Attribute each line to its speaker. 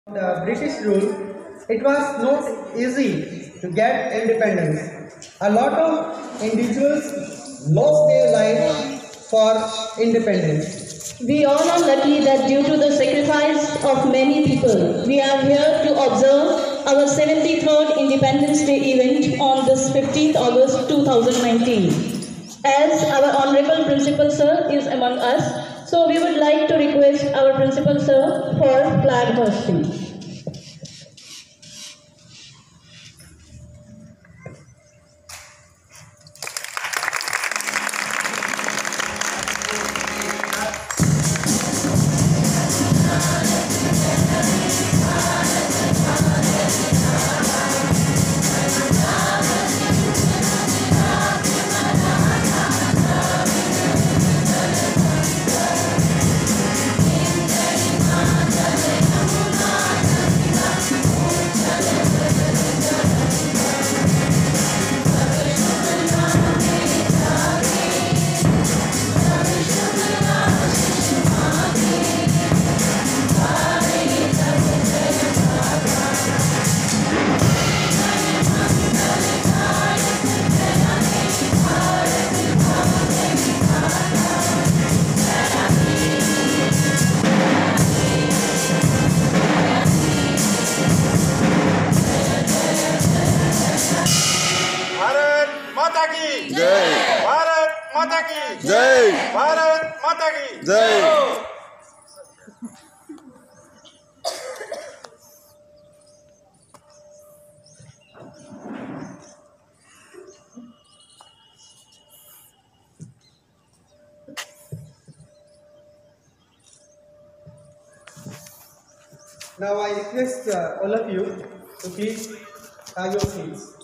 Speaker 1: The British rule, it was not easy to get independence. A lot of individuals lost their lives for independence.
Speaker 2: We all are lucky that due to the sacrifice of many people, we are here to observe our 73rd Independence Day event on this 15th August 2019. As our Honorable Principal Sir is among us, so we would like to request our Principal Sir for flag hosting.
Speaker 3: माता की
Speaker 4: जय।
Speaker 3: भारत माता की
Speaker 4: जय।
Speaker 3: भारत माता की
Speaker 4: जय।
Speaker 1: Now I request all of you to please have your seats.